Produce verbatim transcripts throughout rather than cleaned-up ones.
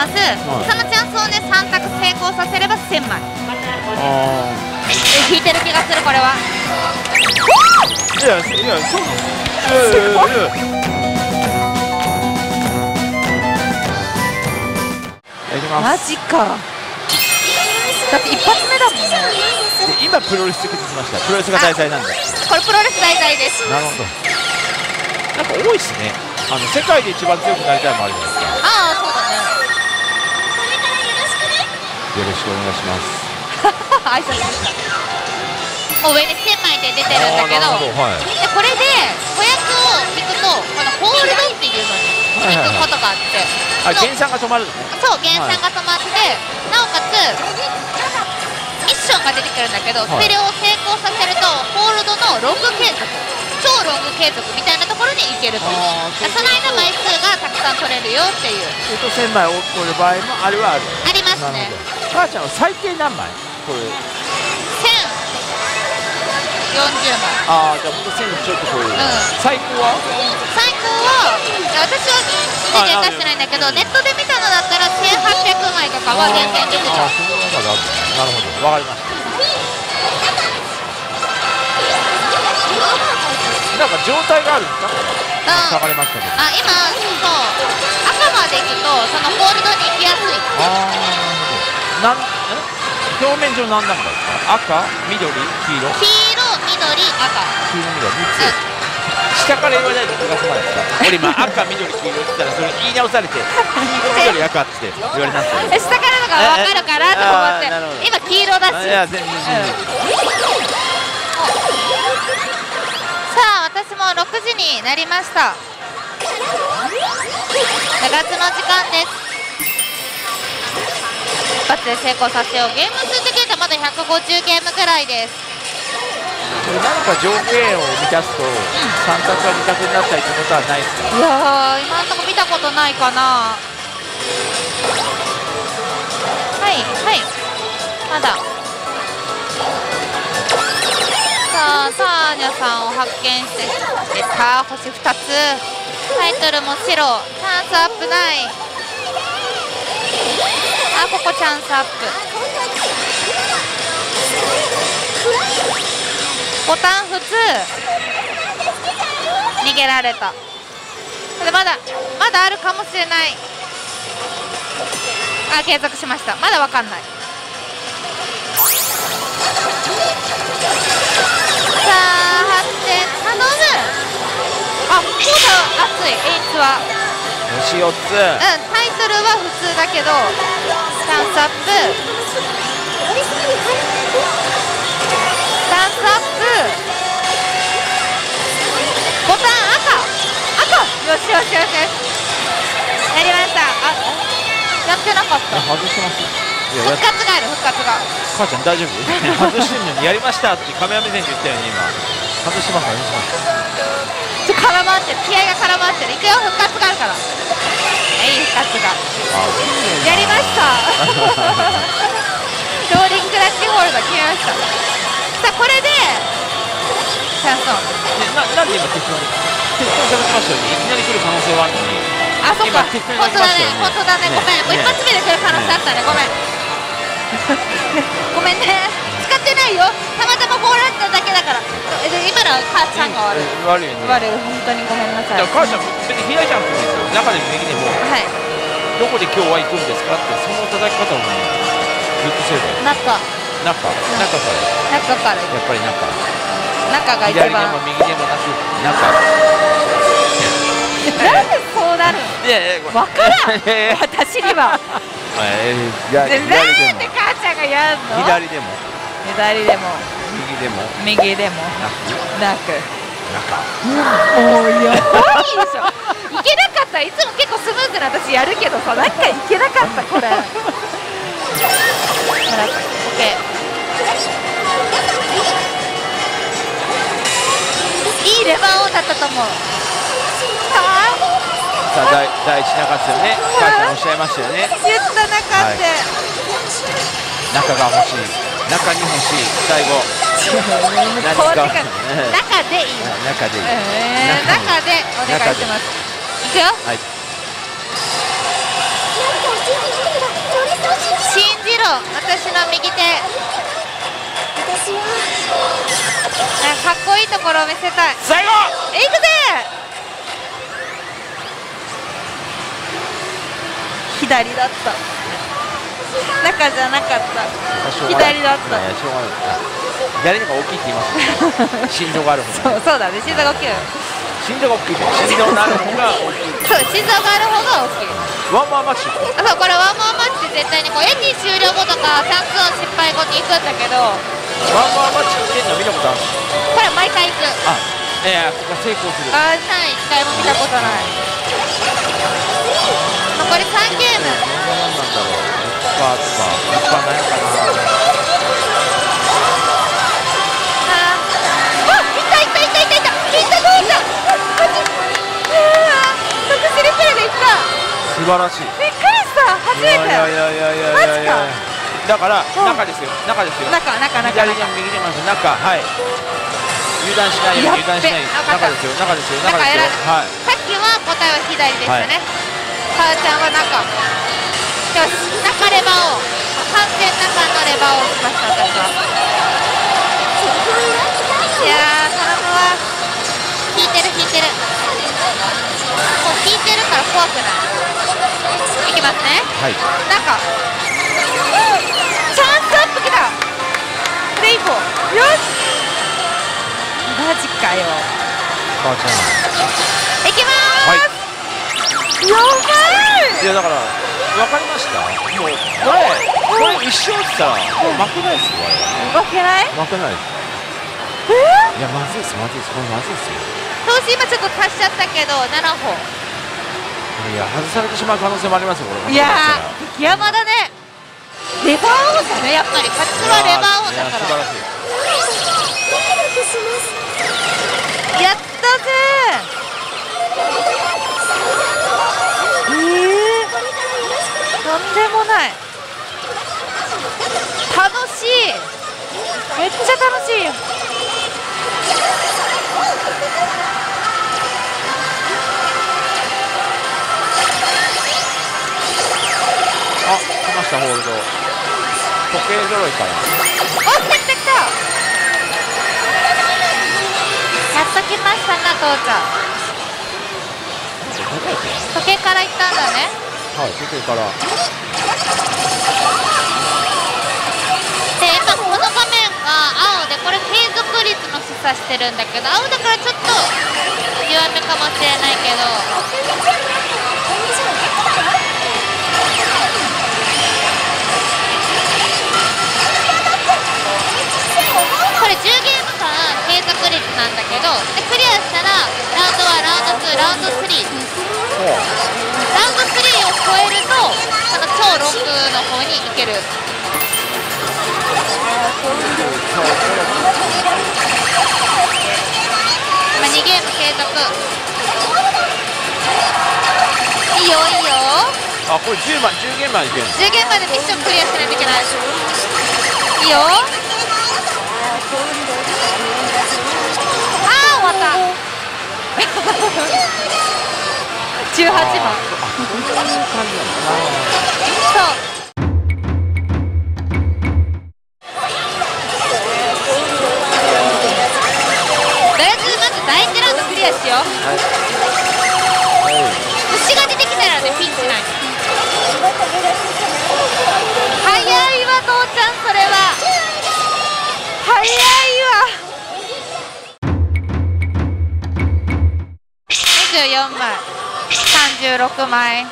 ます。そのチャンスをねさん択成功させればせんまい。引いてる気がするこれは。 いやいやそうなの。 マジか。だって一発目だもんね。 で今プロレス的にしました。プロレスが題材なんで。 これプロレス題材です。 なるほど。なんか多いっすね。あの世界で一番強くなりたいもあるじゃないですか。 ああそうだね。 よろしくお願いします。 挨拶もう上にせんまいで出てるんだけど、はい、でこれで子役を引くとこのホールドっていうのに引くことがあって、 あ、減産が止まるのね。そう、 減産が止まって、なおかつミッションが出てくるんだけど、はい、それを成功させるとホールドのロング継続、超ロング継続みたいなところに行けると。その間枚数がたくさん取れるよっていう。 するとせんまい折る場合もあるはある。 ありますね。 母ちゃんは最低何枚？これ。 せんよんじゅうまい。 ああ、じゃあ本当せんちょっと超える。うん、最高は？ 最高は私は全然出してないんだけど、ネットで見たのだったらせんはっぴゃくまいとかは全然出てた。 ああ、その中である。なるほど、わかりました。なんか状態があるんですか？下がりましたけど。あ、 今そう赤まで行くとそのホールドに行きやすい。 ああ、なん表面上何段階ですか？赤、緑、黄色。 黄色、緑、赤。 黄色、緑、みっつ。下から言わないと気が済まないですか？俺今赤、緑、黄色って言ったらそれ言い直されて黄色、緑、赤って言われたんですよ。 下からのが分かるからと思って今黄色だし。いや全然。さあ私もろくじになりました。部活の時間です。一発で成功させよう。ゲーム数的にはまだひゃくごじゅうゲームぐらいです。 何か条件を満たすとさん択がに択になったりってことはないですか？ いやー今のところ見たことないかな。はいはいまだ。さあターニャさんを発見して出た。星ふたつ。タイトルも白。チャンスアップない。あ、ここチャンスアップ。ボタン普通。逃げられた。これまだまだあるかもしれない。あ、継続しました。まだわかんない。さあはって頼む。あ、そうだ熱い。エイツは星よっつ。うん、 タイトルは普通だけどチャンスアップ。チャンスアップ。ボタン赤赤。よしよしよしよし。やりました。あ、やってなかった。 外してます。 復活がある。復活が。 母ちゃん大丈夫？外してるのにやりましたってカメラ目線で言ったよね今。外してます。外してます。 ちょ絡まってる。気合が絡まってる。いくよ。復活があるから。いい復活が。やりました。ローリングラッチホールド決めました。さあこれでチャンスオン。 ななんで今適当に適当に喋ってましたよね。いきなり来る可能性はあるのに。 あ、そっか。本当だね。本当だね。ごめん。もう一発目で来る可能性あったね。ごめん。ごめんね。使ってないよ。たまたまボールあっただけだから。で今のは母ちゃんが悪い。 悪いね。 悪い。本当にごめんなさい。 母ちゃん別に開いちゃうんですよ。中でも右でも。 はい。 どこで今日は行くんですかってその叩き方をずっとすればいい。 中。 中。中から。 中から。やっぱり中。 中が一番。 左でも右でもなく中。 なんでそうなるの？ いやいや、 わからん。私には。なんで母ちゃんがやるの？ 左でも。 左でも。 右でも。 右でも。なく。 中。 もうやばいでしょ。いけなかった。いつも結構スムーズな私やるけどさ、なんかいけなかったこれ。ほら、オッケー。いいレバーオンだったと思う。 さあ第第一中ですよね。母ちゃんおっしゃいましたよね。 言った中って、 中が欲しい。中に欲しい。最後。 何ですか？中でいい。 中でいい。 中でお願いします。いくよ。 はい。 右手。かっこいいところを見せたい。 最後え、いくぜ。左だった。中じゃなかった。左だった。 しょうがない。左の方が大きいって言います。心臓がある方が。 そうそうだね。心臓が大きい。 心臓が大きい。心臓のある方が大きい。 そう、心臓がある方が大きい。 ワンマンマッチ。 そう、これワンマンマッチ絶対にこうエンジン終了後とかチャンスを失敗後に行くんだけど。 ワンマンマッチっていうの見たことある。 これ毎回行く。 あ、いや、ここ成功する。 あ、ない、一回も見たことない。残りさんゲーム。 何なんだろう。パーとか、パーないのかな。 あ、あ、いったいったいったいったいった。いったどうだ。特殊リプレイでいった。 素晴らしい。 びっくりした。初めて。 いやいやいやいやいやいや。だから中ですよ。中ですよ。 中中中。 左に右にます。中、はい。油断しないように油断しない。中ですよ。中ですよ。中ですよ。はい。 さっきは答えは左でしたね。母ちゃんは中。よし、中レバーを完全中のレバーを押しました私は。いやー、頼むわ。引いてる引いてる。もう引いてるから怖くない。いきますね。 はい。 中。チャンスアップきた。レインボー。よし。マジかよ。 母ちゃん。 いきまーす。やばい。 いやだから分かりました。もうこれこれ一生ってたらもう負けないですよ。 負けない？ 負けないです。 えー？ いやまずいですまずいですこれまずいですよ。 投資今ちょっと足しちゃったけどななほん。 いや外されてしまう可能性もありますよこれ。 いやー激ヤマだね。レバー王だねやっぱり。勝ちはレバー王だから。 素晴らしい。 やったぜー。えー、とんでもない。楽しい。めっちゃ楽しいよ。 あ、来ましたホールド。時計揃いから。 お、来た来た来た。やっと来ましたな父ちゃん。時計から行ったんだね。 はい、時計から。 で、今この画面が青で、これ継続率の示唆してるんだけど、青だからちょっと弱めかもしれないけど。これじゅうゲーム間継続率なんだけど、でクリアしたらラウンドワン、ラウンドツー、ラウンドスリー、ラウンドスリーを超えるとこの超ロングの方に行ける。今にゲーム継続。いいよいいよ。 あ、これじゅうまん、じゅうゲームまでいける。 じゅうゲームまでミッションクリアしないといけない。いいよ。あー終わったじゅうはちまん。そうとりあえずまずだいいちラウンドクリアしよう。はい、虫が出てきたらねピンチない。早いわ父ちゃんそれは早いわ。にじゅうよんまい、さんじゅうろくまい。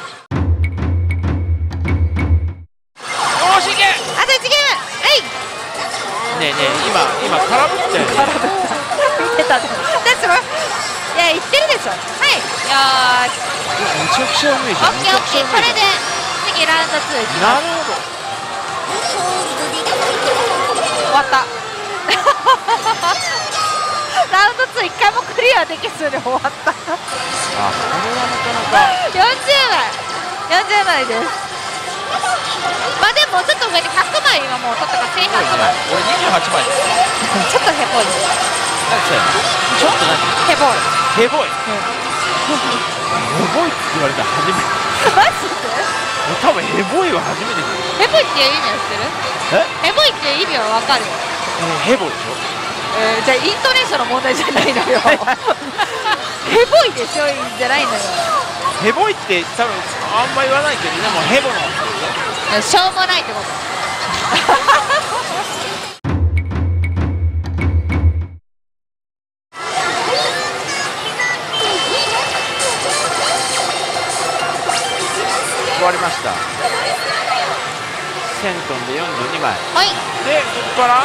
おーしいけ。 あといちゲーム。はい。 ねえねえ今今空振ったよね。 見てたでしょ。いや言ってるでしょ。はい。よーし。 めちゃくちゃうめえじゃん。 オッケーオッケー。これで次ラウンドツーいきます。 なるほど。 終わった。ラウンドツーいっかいもクリアできずに終わった。あ、これはなかなか。 よんじゅうまい、よんじゅうまいです。まあでもちょっと上でひゃくまい今もう取ったからせんひゃくまい。 俺にじゅうはちまいです。 ちょっとヘボい。 何それ。ちょっと何。 ヘボい。 ヘボい。ヘボいって言われたら初めて。 マジで？ 多分ヘボいは初めてです。 ヘボいっていう意味は知ってる？ えヘボいっていう意味はわかるよ。 えーヘボでしょ。 えーじゃあイントネーションの問題じゃないのよヘボいでしょじゃないのよ。 ヘボいって多分あんま言わないけど、でもヘボのしょうもないってこと。 終わりました。せんトンでよんじゅうにまい。 はい。 で、ここからな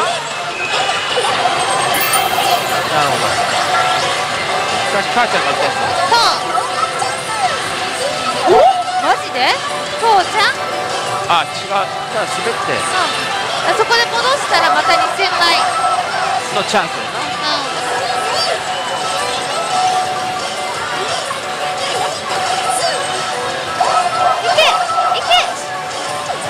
るほど。しかし母ちゃんが打ったやつだ。 そう。お？マジで？父ちゃん？ あ、違う。ただ滑ってうん。あそこで戻したらまたにせんまいのチャンスやな。 うん。いけいけ。あ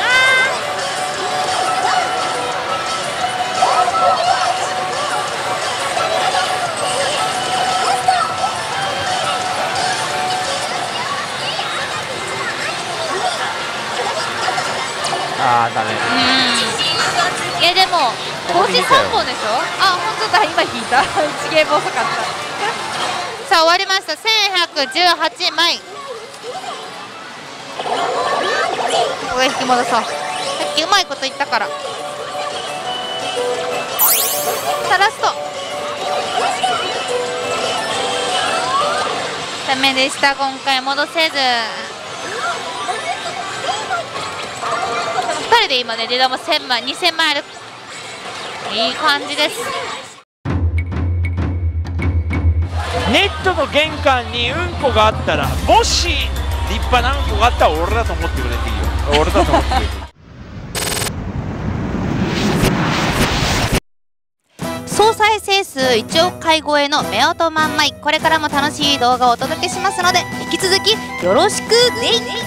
あー、ダメ。 ーうん。いやでも星さんぼんでしょ。 あ、本当だ、今引いたちげえも遅かった。 さあ終わりました。せんひゃくじゅうはちまい。これ引き戻そう。さっきうまいこと言ったから。さあラストダメでした。今回戻せず。ふたりで今ね出玉せんまいにせんまいある。いい感じです。 ネットの玄関にうんこがあったら、もし立派なうんこがあったら俺だと思ってくれていいよ。俺だと思ってくれていい。 総再生数いちおく回超えの夫婦まんまい、これからも楽しい動画をお届けしますので引き続きよろしくね。